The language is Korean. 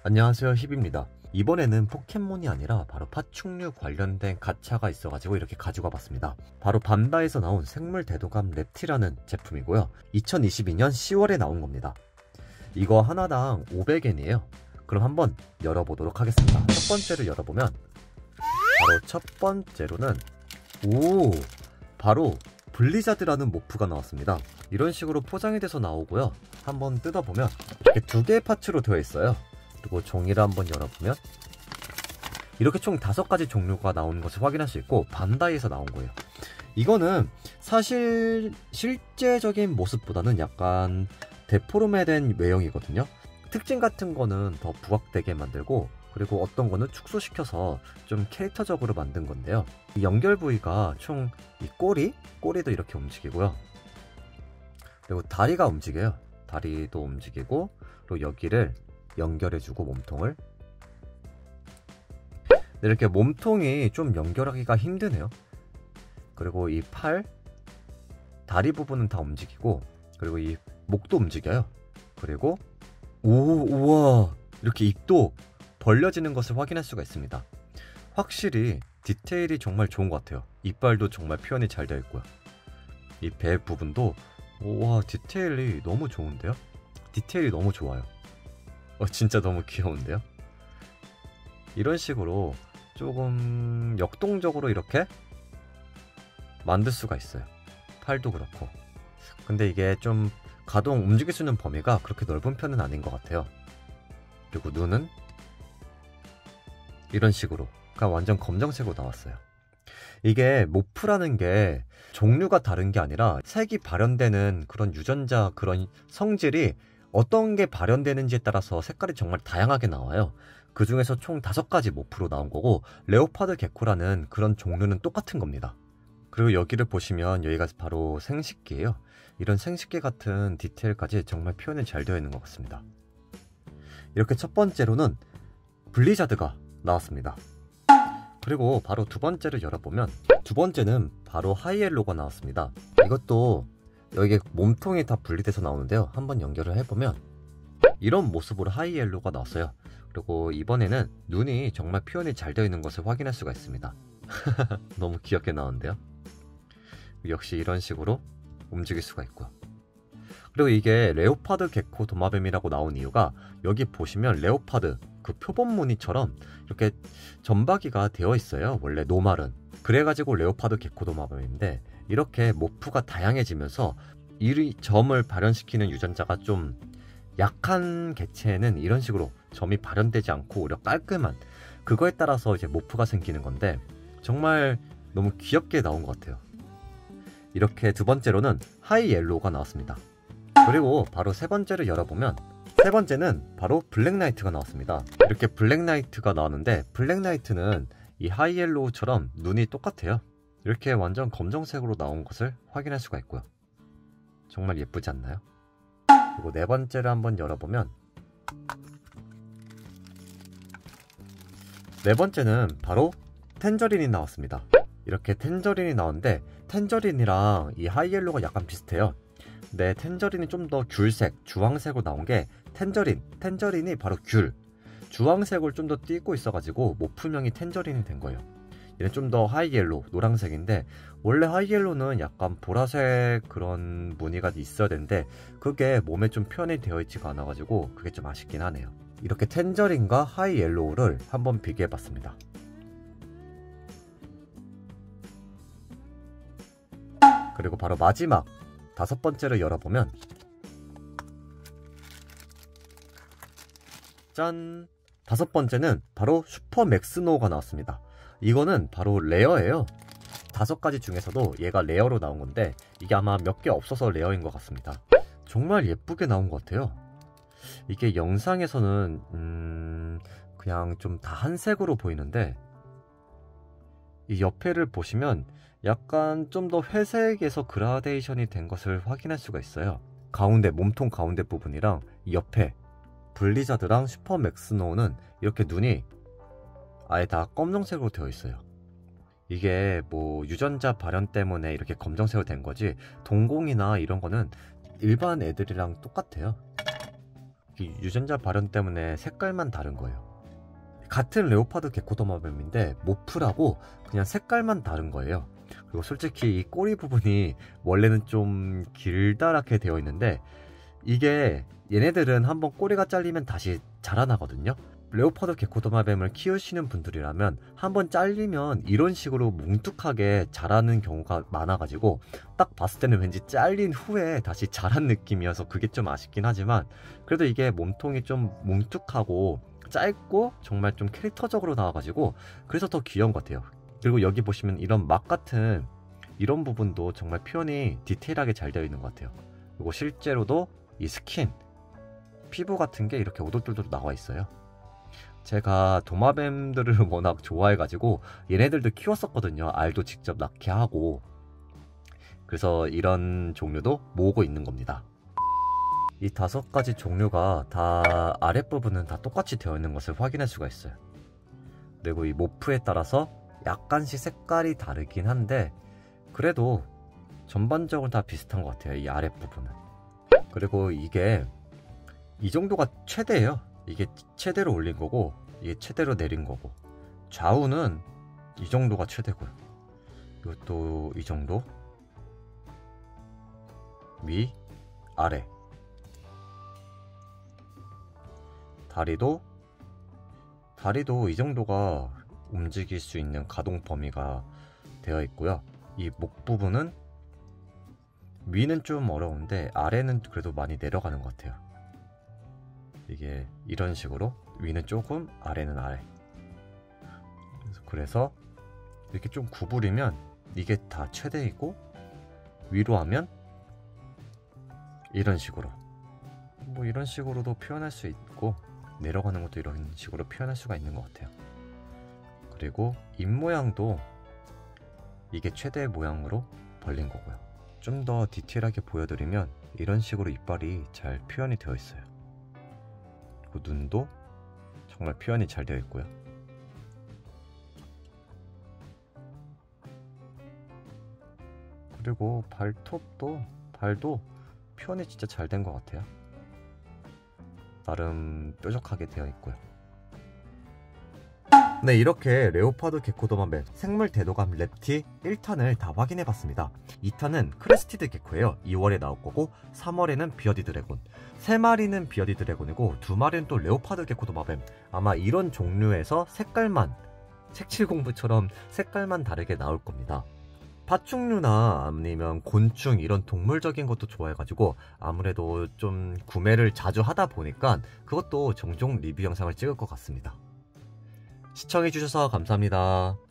안녕하세요, 힙입니다. 이번에는 포켓몬이 아니라 바로 파충류 관련된 가차가 있어가지고 이렇게 가져가 봤습니다. 바로 반다에서 나온 생물 대도감 랩티라는 제품이고요. 2022년 10월에 나온 겁니다. 이거 하나당 500엔이에요. 그럼 한번 열어보도록 하겠습니다. 첫 번째로 열어보면 바로 첫 번째로는 바로 블리자드라는 모프가 나왔습니다. 이런 식으로 포장이 돼서 나오고요. 한번 뜯어보면 이렇게 두 개의 파츠로 되어 있어요. 그리고 종이를 한번 열어보면 이렇게 총 5가지 종류가 나오는 것을 확인할 수 있고 반다이에서 나온 거예요. 이거는 사실 실제적인 모습보다는 약간 데포르메된 외형이거든요. 특징 같은 거는 더 부각되게 만들고, 그리고 어떤 거는 축소시켜서 좀 캐릭터적으로 만든 건데요. 이 연결 부위가 총 이 꼬리도 이렇게 움직이고요. 그리고 다리가 움직여요. 다리도 움직이고, 그리고 여기를 연결해주고 몸통을. 이렇게 몸통이 좀 연결하기가 힘드네요. 그리고 이 팔, 다리 부분은 다 움직이고, 그리고 이 목도 움직여요. 그리고 우와, 이렇게 입도 벌려지는 것을 확인할 수가 있습니다. 확실히 디테일이 정말 좋은 것 같아요. 이빨도 정말 표현이 잘 되어 있고요. 이 배 부분도 와, 디테일이 너무 좋은데요? 디테일이 너무 좋아요. 진짜 너무 귀여운데요? 이런 식으로 조금 역동적으로 이렇게 만들 수가 있어요. 팔도 그렇고. 근데 이게 좀 가동 움직일 수 있는 범위가 그렇게 넓은 편은 아닌 것 같아요. 그리고 눈은 이런 식으로 그냥 완전 검정색으로 나왔어요. 이게 모프라는 게 종류가 다른 게 아니라 색이 발현되는 그런 유전자, 그런 성질이 어떤 게 발현되는지에 따라서 색깔이 정말 다양하게 나와요. 그 중에서 총 5가지 모프로 나온 거고, 레오파드 게코라는 그런 종류는 똑같은 겁니다. 그리고 여기를 보시면 여기가 바로 생식기예요. 이런 생식기 같은 디테일까지 정말 표현이 잘 되어 있는 것 같습니다. 이렇게 첫 번째로는 블리자드가 나왔습니다. 그리고 바로 두 번째를 열어보면 두 번째는 바로 하이엘로가 나왔습니다. 이것도 여기에 몸통이 다 분리돼서 나오는데요. 한번 연결을 해보면 이런 모습으로 하이엘로가 나왔어요. 그리고 이번에는 눈이 정말 표현이 잘 되어 있는 것을 확인할 수가 있습니다. 너무 귀엽게 나오는데요. 역시 이런 식으로 움직일 수가 있고요. 그리고 이게 레오파드 게코 도마뱀이라고 나온 이유가, 여기 보시면 레오파드 그 표본 무늬처럼 이렇게 점박이가 되어 있어요. 원래 노말은. 그래가지고 레오파드 게코 도마뱀인데, 이렇게 모프가 다양해지면서 이 점을 발현시키는 유전자가 좀 약한 개체에는 이런 식으로 점이 발현되지 않고 오히려 깔끔한, 그거에 따라서 이제 모프가 생기는 건데 정말 너무 귀엽게 나온 것 같아요. 이렇게 두 번째로는 하이옐로우가 나왔습니다. 그리고 바로 세 번째를 열어보면 세 번째는 바로 블랙나이트가 나왔습니다. 이렇게 블랙나이트가 나왔는데, 블랙나이트는 이 하이옐로우처럼 눈이 똑같아요. 이렇게 완전 검정색으로 나온 것을 확인할 수가 있고요. 정말 예쁘지 않나요? 그리고 네 번째를 한번 열어보면 네 번째는 바로 텐저린이 나왔습니다. 이렇게 텐저린이 나왔는데, 텐저린이랑 이 하이옐로우가 약간 비슷해요. 근데 텐저린이 좀 더 귤색, 주황색으로 나온 게 텐저린이 바로 주황색을 좀 더 띄고 있어가지고 모프명이 텐저린이 된 거예요. 얘는 좀 더 하이옐로우, 노란색인데, 원래 하이옐로우는 약간 보라색 그런 무늬가 있어야 되는데 그게 몸에 좀 표현이 되어 있지가 않아가지고 그게 좀 아쉽긴 하네요. 이렇게 텐저린과 하이옐로우를 한번 비교해봤습니다. 그리고 바로 마지막 5번째를 열어보면 짠! 5번째는 바로 슈퍼 맥스노우가 나왔습니다. 이거는 바로 레어예요. 5가지 중에서도 얘가 레어로 나온 건데, 이게 아마 몇 개 없어서 레어인 것 같습니다. 정말 예쁘게 나온 것 같아요. 이게 영상에서는 그냥 좀 다 한색으로 보이는데, 이 옆에를 보시면 약간 좀 더 회색에서 그라데이션이 된 것을 확인할 수가 있어요. 가운데, 몸통 가운데 부분이랑 이 옆에 블리자드랑 슈퍼 맥스노우는 이렇게 눈이 아예 다 검정색으로 되어 있어요. 이게 뭐 유전자 발현 때문에 이렇게 검정색으로 된 거지, 동공이나 이런 거는 일반 애들이랑 똑같아요. 이 유전자 발현 때문에 색깔만 다른 거예요. 같은 레오파드 게코도마뱀인데 모프라고 그냥 색깔만 다른 거예요. 그리고 솔직히 이 꼬리 부분이 원래는 좀 길다랗게 되어 있는데 이게 얘네들은 한번 꼬리가 잘리면 다시 자라나거든요. 레오파드 게코도마뱀을 키우시는 분들이라면 한번 잘리면 이런 식으로 뭉툭하게 자라는 경우가 많아가지고 딱 봤을 때는 왠지 잘린 후에 다시 자란 느낌이어서 그게 좀 아쉽긴 하지만 그래도 이게 몸통이 좀 뭉툭하고 짧고 정말 좀 캐릭터적으로 나와가지고 그래서 더 귀여운 것 같아요. 그리고 여기 보시면 이런 막 같은 이런 부분도 정말 표현이 디테일하게 잘 되어 있는 것 같아요. 그리고 실제로도 이 스킨, 피부 같은 게 이렇게 오돌돌돌 나와 있어요. 제가 도마뱀들을 워낙 좋아해가지고 얘네들도 키웠었거든요. 알도 직접 낳게 하고. 그래서 이런 종류도 모으고 있는 겁니다. 이 5가지 종류가 다 아랫부분은 다 똑같이 되어 있는 것을 확인할 수가 있어요. 그리고 이 모프에 따라서 약간씩 색깔이 다르긴 한데 그래도 전반적으로 다 비슷한 것 같아요. 이 아랫부분은. 그리고 이게 이 정도가 최대예요. 이게 최대로 올린 거고 이게 최대로 내린 거고 좌우는 이 정도가 최대고요. 이것도 이 정도, 위, 아래. 다리도 이 정도가 움직일 수 있는 가동 범위가 되어 있고요. 이 목 부분은 위는 좀 어려운데 아래는 그래도 많이 내려가는 것 같아요. 이게 이런 식으로 위는 조금 아래는 아래. 그래서 이렇게 좀 구부리면 이게 다 최대이고 위로 하면 이런 식으로 뭐 이런 식으로도 표현할 수 있고 내려가는 것도 이런 식으로 표현할 수가 있는 것 같아요. 그리고 입 모양도 이게 최대 모양으로 벌린 거고요. 좀 더 디테일하게 보여드리면 이런 식으로 이빨이 잘 표현이 되어 있어요. 그리고 눈도 정말 표현이 잘 되어 있고요. 그리고 발도 표현이 진짜 잘 된 것 같아요. 나름 뾰족하게 되어 있고요. 네, 이렇게 레오파드 게코도마뱀 생물 대도감 랩티 1탄을 다 확인해봤습니다. 2탄은 크레스티드 게코예요. 2월에 나올 거고 3월에는 비어디 드래곤, 3마리는 비어디 드래곤이고 2마리는 또 레오파드 게코도마뱀. 아마 이런 종류에서 색깔만 색칠 공부처럼 색깔만 다르게 나올 겁니다. 파충류나 아니면 곤충 이런 동물적인 것도 좋아해가지고 아무래도 좀 구매를 자주 하다 보니까 그것도 종종 리뷰 영상을 찍을 것 같습니다. 시청해주셔서 감사합니다.